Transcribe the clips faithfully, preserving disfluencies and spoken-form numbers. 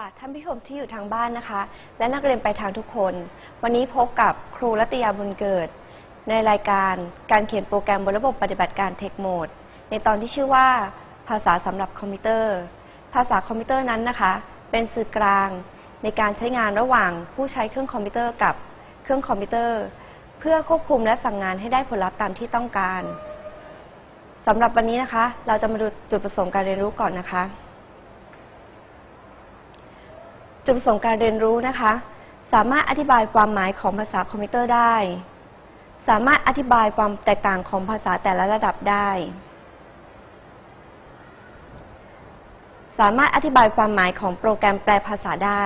ท่านผู้ชมที่อยู่ทางบ้านนะคะและนักเรียนไปทางทุกคนวันนี้พบกับครูรัตยาบุญเกิดในรายการการเขียนโปรแกรมบนระบบปฏิบัติการเทคโหมดในตอนที่ชื่อว่าภาษาสำหรับคอมพิวเตอร์ภาษาคอมพิวเตอร์นั้นนะคะเป็นสื่อกลางในการใช้งานระหว่างผู้ใช้เครื่องคอมพิวเตอร์กับเครื่องคอมพิวเตอร์เพื่อควบคุมและสั่งงานให้ได้ผลลัพธ์ตามที่ต้องการสำหรับวันนี้นะคะเราจะมาดูจุดประสงค์การเรียนรู้ก่อนนะคะจุดประสงค์การเรียนรู้นะคะสามารถอธิบายความหมายของภาษาคอมพิวเตอร์ได้สามารถอธิบายความแตกต่างของภาษาแต่ละระดับได้สามารถอธิบายความหมายของโปรแกรมแปลภาษาได้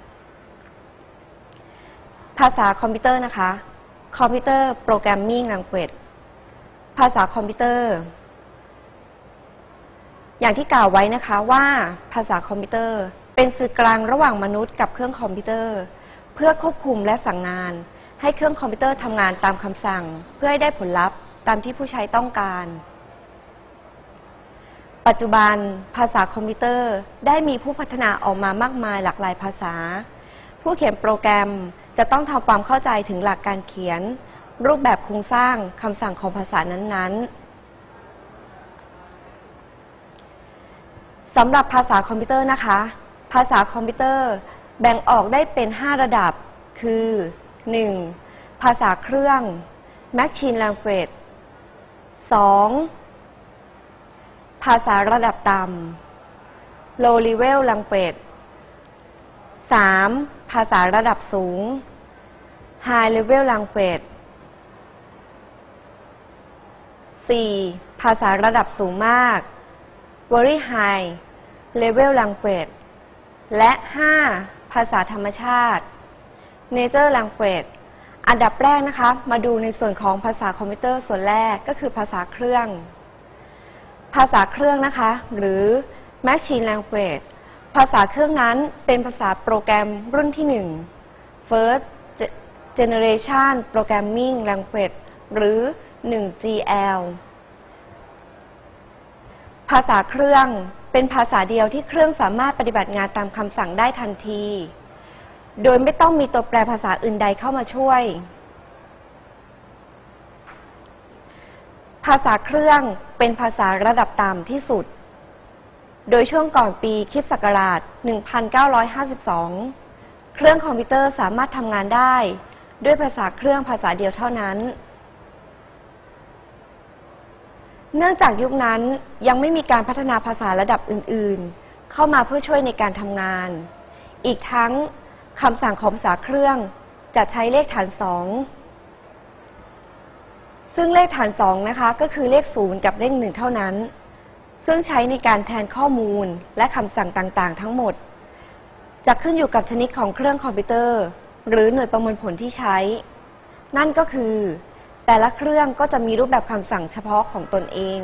ภาษาคอมพิวเตอร์นะคะคอมพิวเตอร์โปรแกรมมิ่งแลงเกจภาษาคอมพิวเตอร์อย่างที่กล่าวไว้นะคะว่าภาษาคอมพิวเตอร์เป็นสื่อกลางระหว่างมนุษย์กับเครื่องคอมพิวเตอร์เพื่อควบคุมและสั่งงานให้เครื่องคอมพิวเตอร์ทำงานตามคำสั่งเพื่อให้ได้ผลลัพธ์ตามที่ผู้ใช้ต้องการปัจจุบันภาษาคอมพิวเตอร์ได้มีผู้พัฒนาออกมามากมายหลากหลายภาษาผู้เขียนโปรแกรมจะต้องทำความเข้าใจถึงหลักการเขียนรูปแบบโครงสร้างคำสั่งของภาษานั้นๆสำหรับภาษาคอมพิวเตอร์นะคะภาษาคอมพิวเตอร์แบ่งออกได้เป็นห้าระดับคือ หนึ่ง ภาษาเครื่อง Machine Language สอง ภาษาระดับต่ำ Low Level Language สาม ภาษาระดับสูง High Level Language สี่ ภาษาระดับสูงมาก Very High Level Language และ ห้า ภาษาธรรมชาติ Nature Language อันดับแรกนะคะมาดูในส่วนของภาษาคอมพิวเตอร์ส่วนแรกก็คือภาษาเครื่องภาษาเครื่องนะคะหรือ Machine Language ภาษาเครื่องนั้นเป็นภาษาโปรแกรมรุ่นที่ หนึ่ง First Generation Programming Language หรือ หนึ่ง จี แอล ภาษาเครื่องเป็นภาษาเดียวที่เครื่องสามารถปฏิบัติงานตามคำสั่งได้ทันทีโดยไม่ต้องมีตัวแปรภาษาอื่นใดเข้ามาช่วยภาษาเครื่องเป็นภาษาระดับต่ำที่สุดโดยช่วงก่อนปีคริสต์ศักราช หนึ่งพันเก้าร้อยห้าสิบสอง เครื่องคอมพิวเตอร์สามารถทำงานได้ด้วยภาษาเครื่องภาษาเดียวเท่านั้นเนื่องจากยุคนั้นยังไม่มีการพัฒนาภาษาระดับอื่นๆเข้ามาเพื่อช่วยในการทำงานอีกทั้งคำสั่งของภาษาเครื่องจะใช้เลขฐานสองซึ่งเลขฐานสองนะคะก็คือเลขศูนย์กับเลขหนึ่งเท่านั้นซึ่งใช้ในการแทนข้อมูลและคำสั่งต่างๆทั้งหมดจะขึ้นอยู่กับชนิดของเครื่องคอมพิวเตอร์หรือหน่วยประมวลผลที่ใช้นั่นก็คือแต่ละเครื่องก็จะมีรูปแบบคำสั่งเฉพาะของตนเอง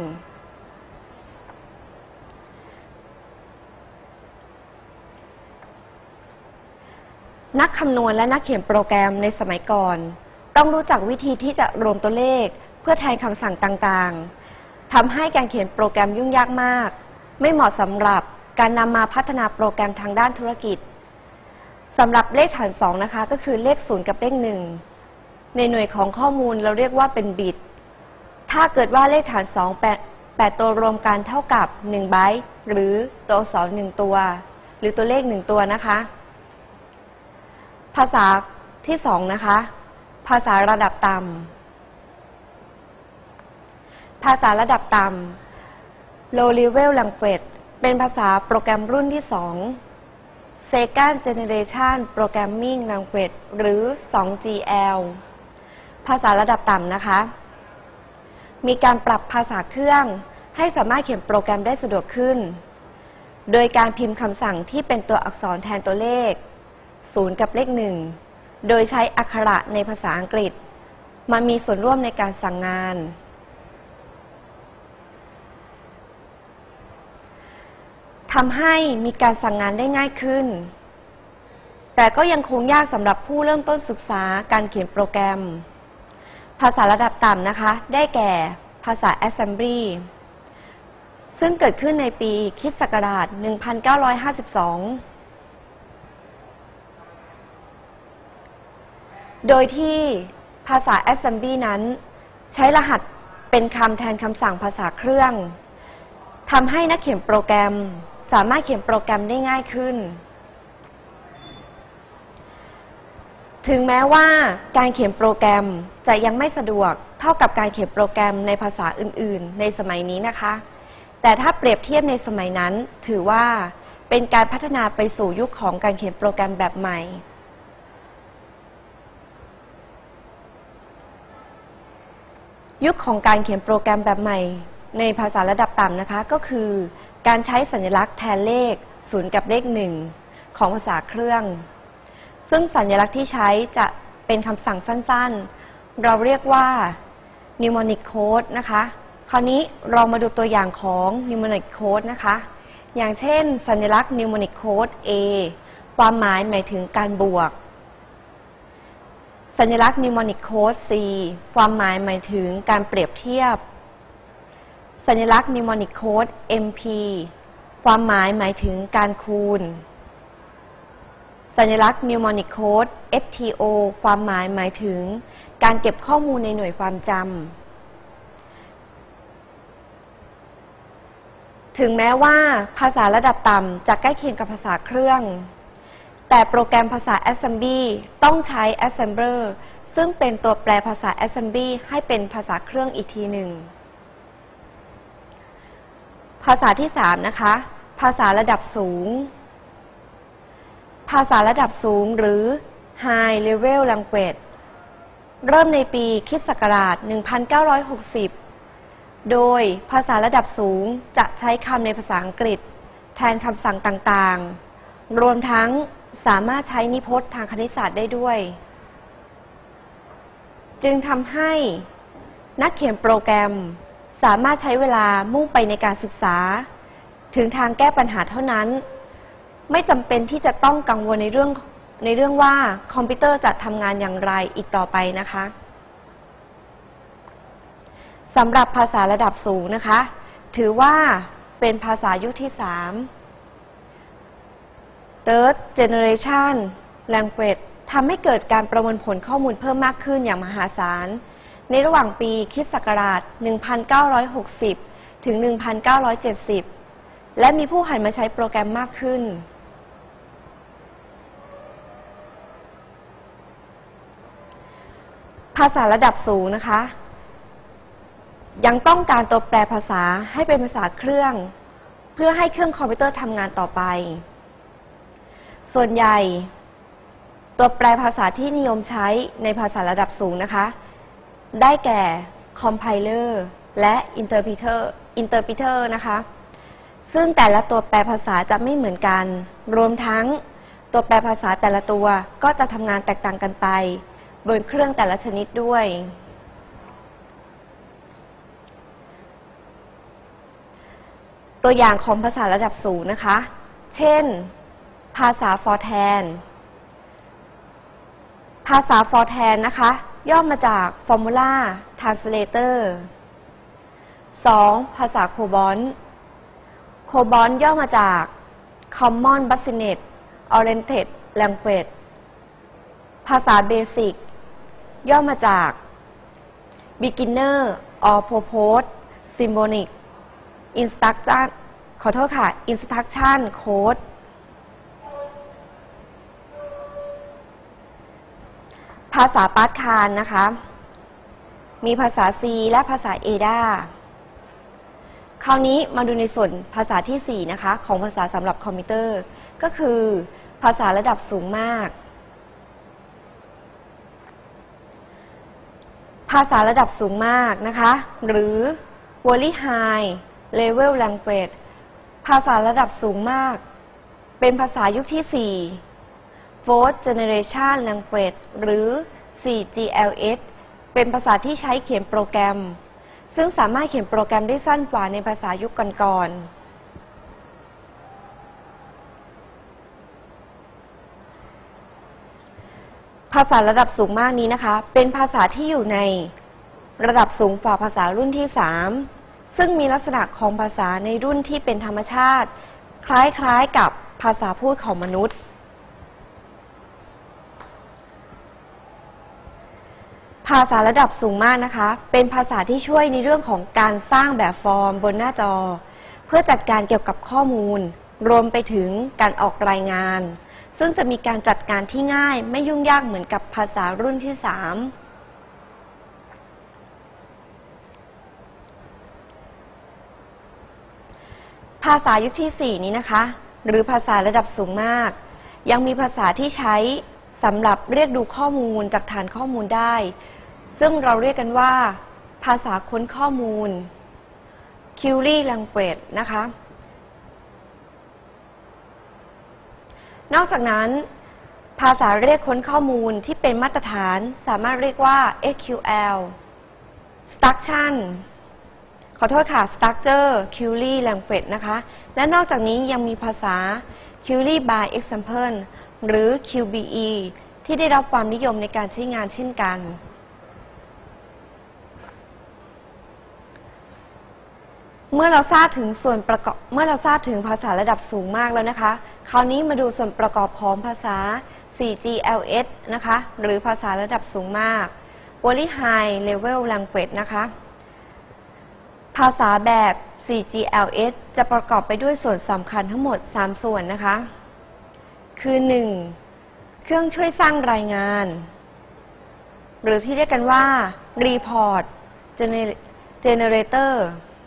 นักคำนวณและนักเขียนโปรแกรมในสมัยก่อนต้องรู้จักวิธีที่จะรวมตัวเลขเพื่อแทนคำสั่งต่างๆทำให้การเขียนโปรแกรมยุ่งยากมากไม่เหมาะสำหรับการนำมาพัฒนาโปรแกรมทางด้านธุรกิจสำหรับเลขฐานสองนะคะก็คือเลขศูนย์กับเลขหนึ่งในหน่วยของข้อมูลเราเรียกว่าเป็นบิตถ้าเกิดว่าเลขฐานสองแปด แปดตัวรวมกันเท่ากับหนึ่งไบต์หรือตัวอักษรหนึ่งตัวหรือตัวเลขหนึ่งตัวนะคะภาษาที่สองนะคะภาษาระดับต่ำภาษาระดับต่ำ Low Level Language เป็นภาษาโปรแกรมรุ่นที่สอง Second Generation Programming Language หรือ สอง จี แอล ภาษาระดับต่ำนะคะมีการปรับภาษาเครื่องให้สามารถเขียนโปรแกรมได้สะดวกขึ้นโดยการพิมพ์คำสั่งที่เป็นตัวอักษรแทนตัวเลขศูนย์กับเลขหนึ่งโดยใช้อักขระในภาษาอังกฤษมามีส่วนร่วมในการสั่งงานทำให้มีการสั่งงานได้ง่ายขึ้นแต่ก็ยังคงยากสำหรับผู้เริ่มต้นศึกษาการเขียนโปรแกรมภาษาระดับต่ำนะคะได้แก่ภาษา Assembly ซึ่งเกิดขึ้นในปีคริสต์ศักราช หนึ่งพันเก้าร้อยห้าสิบสองโดยที่ภาษา Assembly นั้นใช้รหัสเป็นคำแทนคำสั่งภาษาเครื่องทำให้นักเขียนโปรแกรมสามารถเขียนโปรแกรมได้ง่ายขึ้นถึงแม้ว่าการเขียนโปรแกรมจะยังไม่สะดวกเท่ากับการเขียนโปรแกรมในภาษาอื่นๆในสมัยนี้นะคะแต่ถ้าเปรียบเทียบในสมัยนั้นถือว่าเป็นการพัฒนาไปสู่ยุคของการเขียนโปรแกรมแบบใหม่ยุคของการเขียนโปรแกรมแบบใหม่ในภาษาระดับต่ำนะคะก็คือการใช้สัญลักษณ์แทนเลขศูนย์กับเลขหนึ่งของภาษาเครื่องซึ่งสัญลักษณ์ที่ใช้จะเป็นคำสั่งสั้นๆเราเรียกว่า mnemonic code นะคะคราวนี้เรามาดูตัวอย่างของ mnemonic code นะคะอย่างเช่นสัญลักษณ์ mnemonic code A ความหมายหมายถึงการบวกสัญลักษณ์ mnemonic code C ความหมายหมายถึงการเปรียบเทียบสัญลักษณ์ mnemonic code เอ็ม พี ความหมายหมายถึงการคูณสัญลักษณ์ mnemonic code เอส ที โอ ความหมายหมายถึงการเก็บข้อมูลในหน่วยความจำถึงแม้ว่าภาษาระดับต่ำจะใกล้เคียงกับภาษาเครื่องแต่โปรแกรมภาษา Assembly ต้องใช้ Assembler ซึ่งเป็นตัวแปรภาษา Assembly ให้เป็นภาษาเครื่องอีกทีหนึ่งภาษาที่สามนะคะภาษาระดับสูงภาษาระดับสูงหรือ High Level Language เริ่มในปีคริสต์ศักราช หนึ่งพันเก้าร้อยหกสิบ โดยภาษาระดับสูงจะใช้คำในภาษาอังกฤษแทนคำสั่งต่างๆรวมทั้งสามารถใช้นิพจน์ทางคณิตศาสตร์ได้ด้วยจึงทำให้นักเขียนโปรแกรมสามารถใช้เวลามุ่งไปในการศึกษาถึงทางแก้ปัญหาเท่านั้นไม่จำเป็นที่จะต้องกังวลในเรื่องในเรื่องว่าคอมพิวเตอร์จะทำงานอย่างไรอีกต่อไปนะคะสำหรับภาษาระดับสูงนะคะถือว่าเป็นภาษายุคที่สาม Third Generation Language ทำให้เกิดการประมวลผลข้อมูลเพิ่มมากขึ้นอย่างมหาศาลในระหว่างปีคริสต์ศักราช หนึ่งพันเก้าร้อยหกสิบ ถึง หนึ่งพันเก้าร้อยเจ็ดสิบ และมีผู้หันมาใช้โปรแกรมมากขึ้นภาษาระดับสูงนะคะยังต้องการตัวแปรภาษาให้เป็นภาษาเครื่องเพื่อให้เครื่องคอมพิวเตอร์ทำงานต่อไปส่วนใหญ่ตัวแปรภาษาที่นิยมใช้ในภาษาระดับสูงนะคะได้แก่ Compiler และ Interpreter Interpreter นะคะซึ่งแต่ละตัวแปรภาษาจะไม่เหมือนกันรวมทั้งตัวแปรภาษาแต่ละตัวก็จะทำงานแตกต่างกันไปบนเครื่องแต่ละชนิดด้วยตัวอย่างของภาษาระดับสูงนะคะเช่นภาษา Fortran ภาษา Fortran นะคะย่อมาจาก Formula Translator สองภาษา COBOL COBOL ย่อมาจาก Common Business Oriented Language ภาษา Basic ย่อมาจาก Beginner or Purpose Symbolic Instruction ขอโทษค่ะ Instruction Code ภาษา Pascal นะคะมีภาษา C และภาษา เอ ดี เอ คราวนี้มาดูในส่วนภาษาที่สี่นะคะของภาษาสำหรับคอมพิวเตอร์ก็คือภาษาระดับสูงมากภาษาระดับสูงมากนะคะหรือ Very High Level Language ภาษาระดับสูงมากเป็นภาษายุคที่สี่ Fourth Generation Language หรือ โฟร์ จี แอล เอส เป็นภาษาที่ใช้เขียนโปรแกรมซึ่งสามารถเขียนโปรแกรมได้สั้นกว่าในภาษายุคก่อนๆภาษาระดับสูงมากนี้นะคะเป็นภาษาที่อยู่ในระดับสูงกว่าภาษารุ่นที่สามซึ่งมีลักษณะของภาษาในรุ่นที่เป็นธรรมชาติคล้ายๆกับภาษาพูดของมนุษย์ภาษาระดับสูงมากนะคะเป็นภาษาที่ช่วยในเรื่องของการสร้างแบบฟอร์มบนหน้าจอเพื่อจัดการเกี่ยวกับข้อมูลรวมไปถึงการออกรายงานซึ่งจะมีการจัดการที่ง่ายไม่ยุ่งยากเหมือนกับภาษารุ่นที่สามภาษายุคที่สี่นี้นะคะหรือภาษาระดับสูงมากยังมีภาษาที่ใช้สำหรับเรียกดูข้อมูลจากฐานข้อมูลได้ซึ่งเราเรียกกันว่าภาษาค้นข้อมูล Query Language นะคะนอกจากนั้นภาษาเรียกค้นข้อมูลที่เป็นมาตรฐานสามารถเรียกว่า เอส คิว แอล Struction ขอโทษค่ะ Structure Query Language นะคะและนอกจากนี้ยังมีภาษา Query by Example หรือ คิว บี อี ที่ได้รับความนิยมในการใช้งานเช่นกันเมื่อเราทราบถึงส่วนประกอบเมื่อเราทราบถึงภาษาระดับสูงมากแล้วนะคะคราวนี้มาดูส่วนประกอบของภาษา โฟร์ จี แอล เอส นะคะหรือภาษาระดับสูงมาก Very High Level Language นะคะภาษาแบบ โฟร์ จี แอล เอส จะประกอบไปด้วยส่วนสำคัญทั้งหมดสามส่วนนะคะคือ หนึ่ง เครื่องช่วยสร้างรายงานหรือที่เรียกกันว่า Report Generator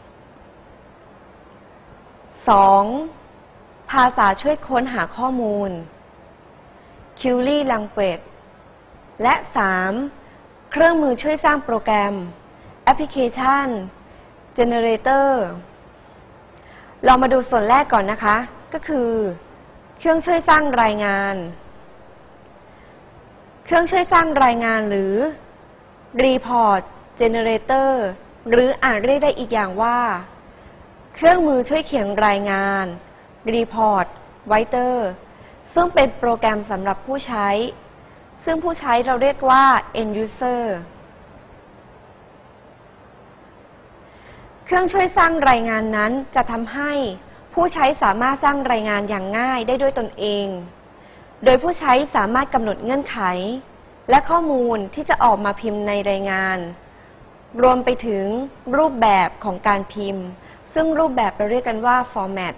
สอง ภาษาช่วยค้นหาข้อมูล Query Language และ สาม เครื่องมือช่วยสร้างโปรแกรม Application Generator เรามาดูส่วนแรกก่อนนะคะก็คือเครื่องช่วยสร้างรายงานเครื่องช่วยสร้างรายงานหรือ Report Generator หรืออาจเรียกได้อีกอย่างว่าเครื่องมือช่วยเขียนรายงาน Report Writer ซึ่งเป็นโปรแกรมสำหรับผู้ใช้ซึ่งผู้ใช้เราเรียกว่า End User เครื่องช่วยสร้างรายงานนั้นจะทำให้ผู้ใช้สามารถสร้างรายงานอย่างง่ายได้ด้วยตนเองโดยผู้ใช้สามารถกำหนดเงื่อนไขและข้อมูลที่จะออกมาพิมพ์ในรายงานรวมไปถึงรูปแบบของการพิมพ์ซึ่งรูปแบบเราเรียกกันว่า Format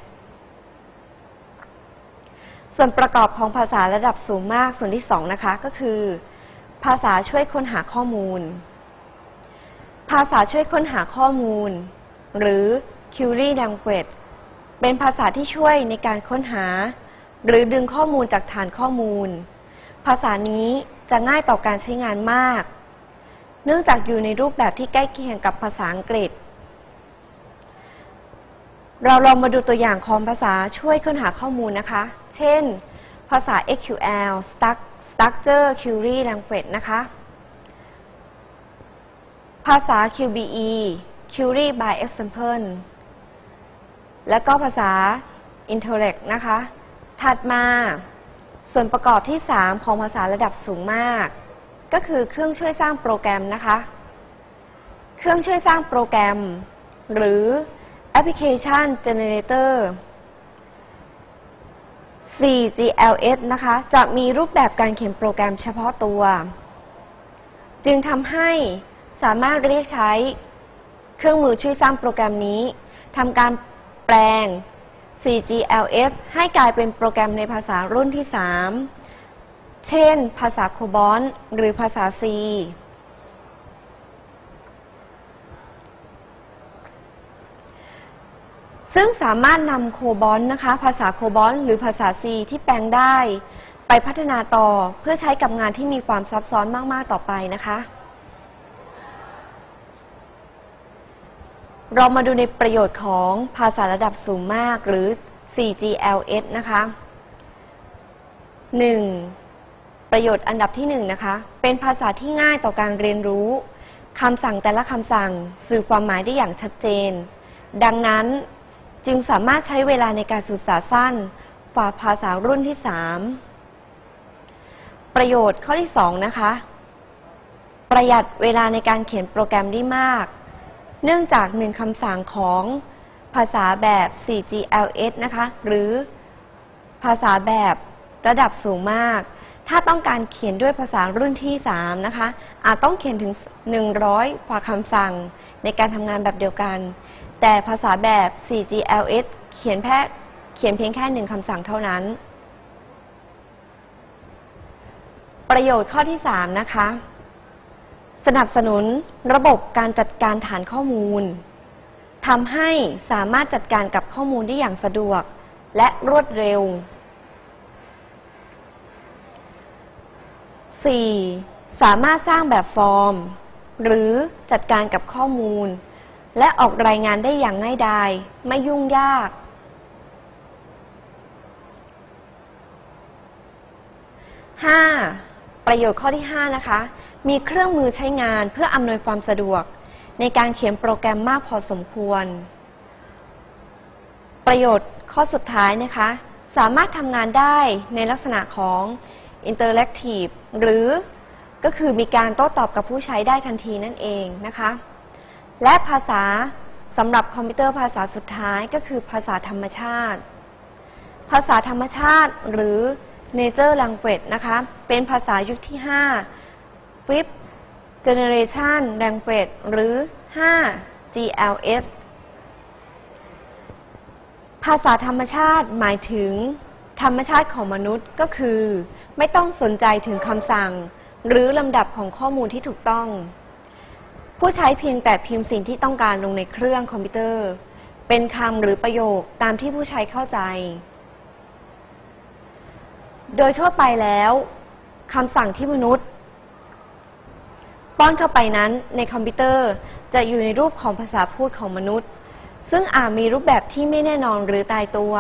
ส่วนประกอบของภาษาระดับสูงมากส่วนที่สองนะคะก็คือภาษาช่วยค้นหาข้อมูลภาษาช่วยค้นหาข้อมูลหรือ Query Language เป็นภาษาที่ช่วยในการค้นหาหรือดึงข้อมูลจากฐานข้อมูลภาษานี้จะง่ายต่อการใช้งานมากเนื่องจากอยู่ในรูปแบบที่ใกล้เคียงกับภาษาอังกฤษเราลองมาดูตัวอย่างของภาษาช่วยค้นหาข้อมูลนะคะเช่นภาษา เอส คิว แอล Structure Query Language นะคะภาษา คิว บี อี Query by Example และก็ภาษา Interact นะคะถัดมาส่วนประกอบที่สามของภาษาระดับสูงมากก็คือเครื่องช่วยสร้างโปรแกรมนะคะเครื่องช่วยสร้างโปรแกรมหรือ Application Generator โฟร์ จี แอล เอส นะคะจะมีรูปแบบการเขียนโปรแกรมเฉพาะตัวจึงทำให้สามารถเรียกใช้เครื่องมือช่วยสร้างโปรแกรมนี้ทำการแปลง โฟร์ จี แอล เอส ให้กลายเป็นโปรแกรมในภาษารุ่นที่สามเช่นภาษา COBOL หรือภาษา C ซึ่งสามารถนำ COBOL นะคะภาษา COBOL หรือภาษา C ที่แปลงได้ไปพัฒนาต่อเพื่อใช้กับงานที่มีความซับซ้อนมากๆต่อไปนะคะเรามาดูในประโยชน์ของภาษาระดับสูงมากหรือ โฟร์ จี แอล เอส นะคะ หนึ่ง ประโยชน์อันดับที่หนึ่งนะคะเป็นภาษาที่ง่ายต่อการเรียนรู้คำสั่งแต่ละคำสั่งสื่อความหมายได้อย่างชัดเจนดังนั้นจึงสามารถใช้เวลาในการศึกษาสั้นกว่าภาษารุ่นที่สามประโยชน์ข้อที่สองนะคะประหยัดเวลาในการเขียนโปรแกรมได้มากเนื่องจากหนึ่งคำสั่งของภาษาแบบ โฟร์ จี แอล เอส นะคะหรือภาษาแบบระดับสูงมากทถ้าต้องการเขียนด้วยภาษารุ่นที่สามนะคะอาจต้องเขียนถึงหนึ่งร้อยกว่าคำสั่งในการทำงานแบบเดียวกันแต่ภาษาแบบ โฟร์ จี แอล เอส เขียนแค่เขียนเพียงแค่หนึ่งคำสั่งเท่านั้นประโยชน์ข้อที่สามนะคะสนับสนุนระบบการจัดการฐานข้อมูลทำให้สามารถจัดการกับข้อมูลได้อย่างสะดวกและรวดเร็ว สี่ สามารถสร้างแบบฟอร์มหรือจัดการกับข้อมูลและออกรายงานได้อย่างง่ายดายไม่ยุ่งยาก ห้า ประโยชน์ข้อที่ห้านะคะมีเครื่องมือใช้งานเพื่ออำนวยความสะดวกในการเขียนโปรแกรมมากพอสมควรประโยชน์ข้อสุดท้ายนะคะสามารถทำงานได้ในลักษณะของ Interactive หรือก็คือมีการโต้ตอบกับผู้ใช้ได้ทันทีนั่นเองนะคะและภาษาสำหรับคอมพิวเตอร์ภาษาสุดท้ายก็คือภาษาธรรมชาติภาษาธรรมชาติหรือ Nature Language นะคะเป็นภาษายุคที่ห้า Fifth Generation Language หรือ ห้า จี แอล เอส ภาษาธรรมชาติหมายถึงธรรมชาติของมนุษย์ก็คือไม่ต้องสนใจถึงคำสั่งหรือลำดับของข้อมูลที่ถูกต้องผู้ใช้เพียงแต่พิมพ์สิ่งที่ต้องการลงในเครื่องคอมพิวเตอร์เป็นคำหรือประโยคตามที่ผู้ใช้เข้าใจโดยทั่วไปแล้วคำสั่งที่มนุษย์ป้อนเข้าไปนั้นในคอมพิวเตอร์จะอยู่ในรูปของภาษาพูดของมนุษย์ซึ่งอาจมีรูปแบบที่ไม่แน่นอนหรือตายตัว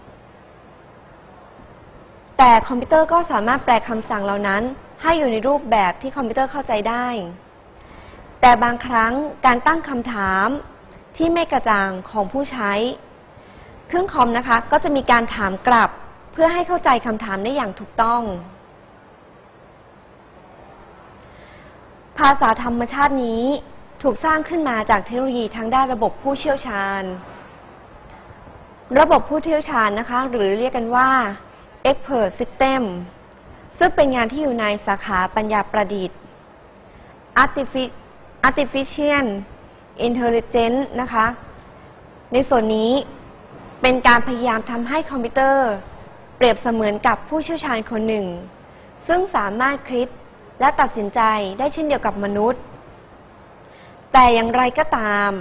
แต่คอมพิวเตอร์ก็สามารถแปลคำสั่งเหล่านั้นให้อยู่ในรูปแบบที่คอมพิวเตอร์เข้าใจได้แต่บางครั้งการตั้งคำถามที่ไม่กระจ่างของผู้ใช้เครื่องคอมนะคะก็จะมีการถามกลับเพื่อให้เข้าใจคำถามได้อย่างถูกต้องภาษาธรรมชาตินี้ถูกสร้างขึ้นมาจากเทคโนโลยีทางด้านระบบผู้เชี่ยวชาญระบบผู้เชี่ยวชาญนะคะหรือเรียกกันว่า Expert System ซึ่งเป็นงานที่อยู่ในสาขาปัญญาประดิษฐ์ Artificial Intelligence นะคะในส่วนนี้เป็นการพยายามทำให้คอมพิวเตอร์เปรียบเสมือนกับผู้เชี่ยวชาญคนหนึ่งซึ่งสามารถคิดและตัดสินใจได้เช่นเดียวกับมนุษย์แต่อย่างไรก็ตาม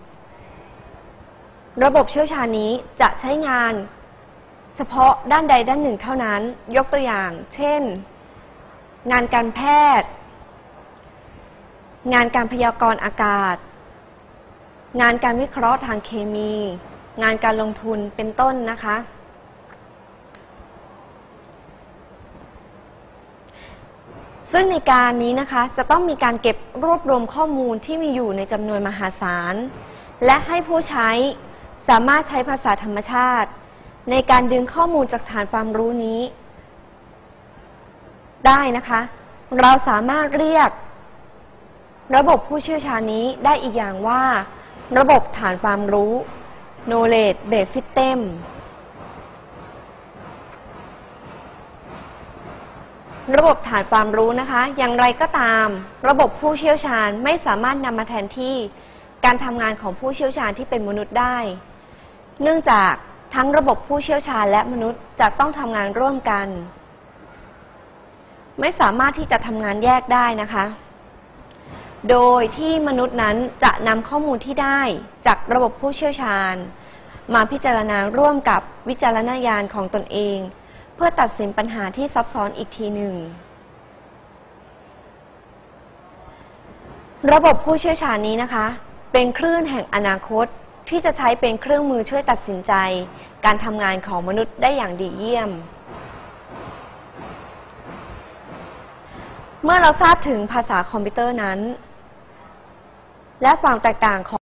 ระบบเชี่ยวชาญนี้จะใช้งานเฉพาะด้านใดด้านหนึ่งเท่านั้นยกตัวอย่างเช่นงานการแพทย์งานการพยากรณ์อากาศงานการวิเคราะห์ทางเคมีงานการลงทุนเป็นต้นนะคะซึ่งในการนี้นะคะจะต้องมีการเก็บรวบรวมข้อมูลที่มีอยู่ในจำนวนมหาศาลและให้ผู้ใช้สามารถใช้ภาษาธรรมชาติในการดึงข้อมูลจากฐานความรู้นี้ได้นะคะเราสามารถเรียกระบบผู้เชี่ยวชาญนี้ได้อีกอย่างว่าระบบฐานความรู้ Knowledge Base Systemระบบฐานความรู้นะคะอย่างไรก็ตามระบบผู้เชี่ยวชาญไม่สามารถนำมาแทนที่การทำงานของผู้เชี่ยวชาญที่เป็นมนุษย์ได้เนื่องจากทั้งระบบผู้เชี่ยวชาญและมนุษย์จะต้องทำงานร่วมกันไม่สามารถที่จะทำงานแยกได้นะคะโดยที่มนุษย์นั้นจะนำข้อมูลที่ได้จากระบบผู้เชี่ยวชาญมาพิจารณาร่วมกับวิจารณญาณของตนเองเพื่อตัดสินปัญหาที่ซับซ้อนอีกทีหนึ่งระบบผู้เชี่ยวชาญนี้นะคะเป็นคลื่นแห่งอนาคตที่จะใช้เป็นเครื่องมือช่วยตัดสินใจการทำงานของมนุษย์ได้อย่างดีเยี่ยมเมื่อเราทราบถึงภาษาคอมพิวเตอร์นั้นและความแตกต่างของ